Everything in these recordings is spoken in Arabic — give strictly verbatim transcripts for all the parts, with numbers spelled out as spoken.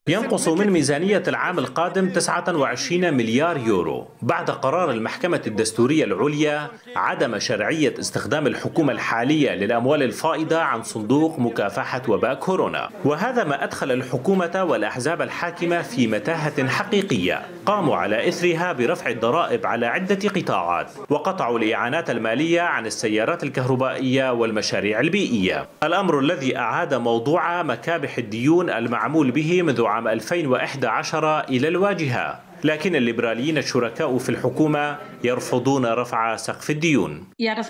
ينقص من ميزانية العام القادم تسعة وعشرين مليار يورو بعد قرار المحكمة الدستورية العليا عدم شرعية استخدام الحكومة الحالية للأموال الفائضة عن صندوق مكافحة وباء كورونا، وهذا ما أدخل الحكومة والأحزاب الحاكمة في متاهة حقيقية. قاموا على إثرها برفع الضرائب على عدة قطاعات وقطعوا الإعانات المالية عن السيارات الكهربائية والمشاريع البيئية، الأمر الذي أعاد موضوع مكابح الديون المعمول به منذ عام ألفين وإحدى عشر إلى الواجهة. لكن الليبراليين الشركاء في الحكومة يرفضون رفع سقف الديون.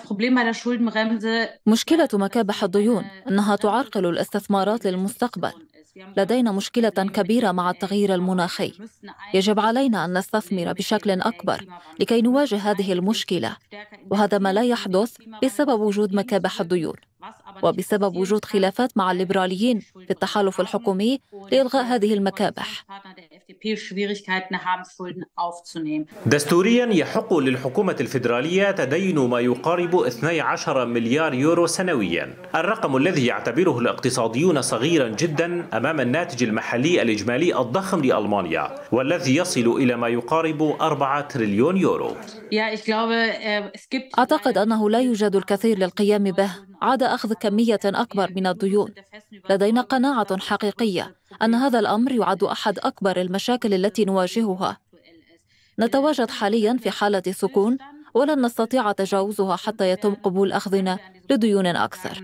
مشكلة مكابح الديون أنها تعرقل الاستثمارات للمستقبل. لدينا مشكلة كبيرة مع التغيير المناخي. يجب علينا أن نستثمر بشكل أكبر لكي نواجه هذه المشكلة، وهذا ما لا يحدث بسبب وجود مكابح الديون وبسبب وجود خلافات مع الليبراليين في التحالف الحكومي لإلغاء هذه المكابح. دستوريا يحق للحكومة الفيدرالية تدين ما يقارب اثني عشر مليار يورو سنويا، الرقم الذي يعتبره الاقتصاديون صغيرا جدا أمام الناتج المحلي الإجمالي الضخم لألمانيا والذي يصل إلى ما يقارب أربعة تريليون يورو. أعتقد أنه لا يوجد الكثير للقيام به عدا أخذ كمية أكبر من الديون. لدينا قناعة حقيقية أن هذا الأمر يعد أحد أكبر المشاكل التي نواجهها. نتواجد حاليا في حالة سكون ولن نستطيع تجاوزها حتى يتم قبول أخذنا لديون أكثر.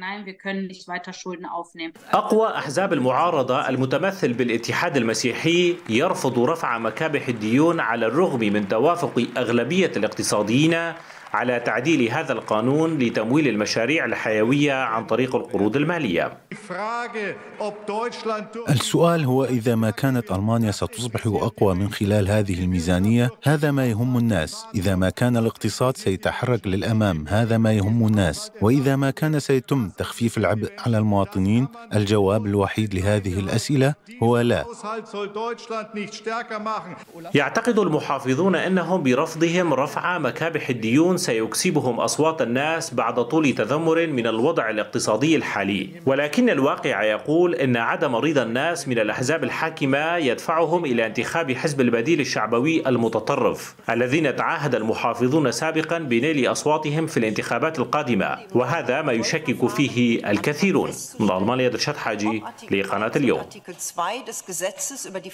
أقوى أحزاب المعارضة المتمثل بالاتحاد المسيحي يرفض رفع مكابح الديون على الرغم من توافق أغلبية الاقتصاديين على تعديل هذا القانون لتمويل المشاريع الحيوية عن طريق القروض المالية. السؤال هو إذا ما كانت ألمانيا ستصبح أقوى من خلال هذه الميزانية، هذا ما يهم الناس. إذا ما كان الاقتصاد سيتحرك للأمام، هذا ما يهم الناس. وإذا ما كان سيتم تخفيف العبء على المواطنين، الجواب الوحيد لهذه الأسئلة هو لا. يعتقد المحافظون أنهم برفضهم رفع مكابح الديون سيكسبهم أصوات الناس بعد طول تذمر من الوضع الاقتصادي الحالي، ولكن الواقع يقول أن عدم رضا الناس من الأحزاب الحاكمة يدفعهم إلى انتخاب حزب البديل الشعبوي المتطرف الذين تعاهد المحافظون سابقا بنيل أصواتهم في الانتخابات القادمة، وهذا ما يشكك فيه الكثيرون. من ألمانيا درشاد حاجي لقناة اليوم.